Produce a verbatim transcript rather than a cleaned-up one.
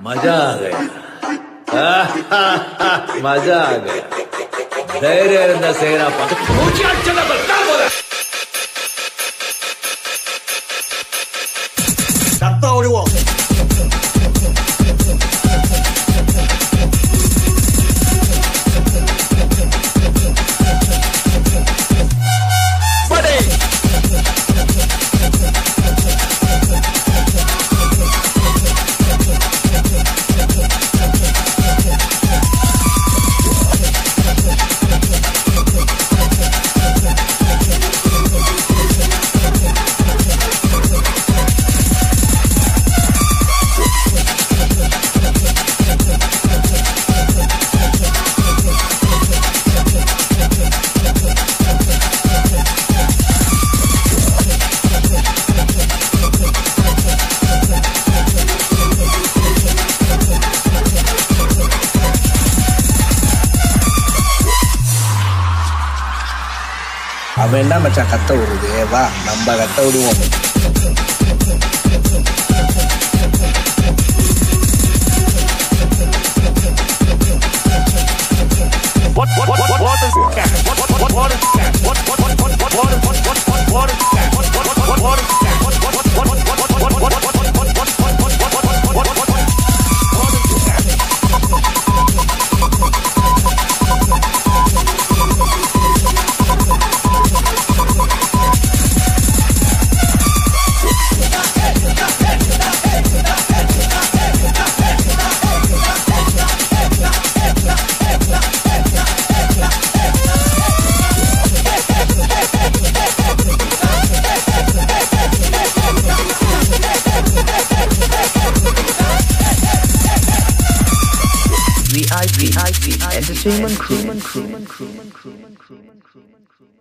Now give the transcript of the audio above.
मजा आ गया मजा आ गया धैर्य இருந்த சேனா பார்த்து மூச்சு அடிச்சத பத்தா போல சத்தா ஓடுவோம் அவன் என்ன மச்சான் கத்த விடுறது வா நம்ம கத்த விடுவோம் What what what what what is that? What what what what is that? What what what what what what what what what what is that? What what what what what is that? What what what what what what what what what what what what what V I P Entertainment Crew.